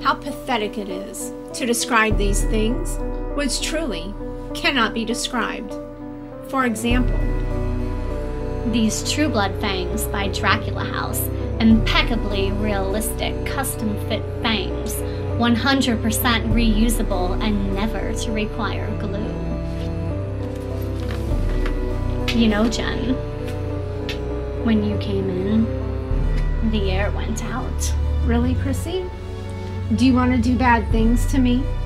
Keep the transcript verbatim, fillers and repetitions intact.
how pathetic it is to describe these things, which truly cannot be described. For example, these True Blood fangs by Dracula House, impeccably realistic custom-fit fangs, one hundred percent reusable and never to require glue. You know, Jen, when you came in, the air went out. Really, Chrissy? Do you want to do bad things to me?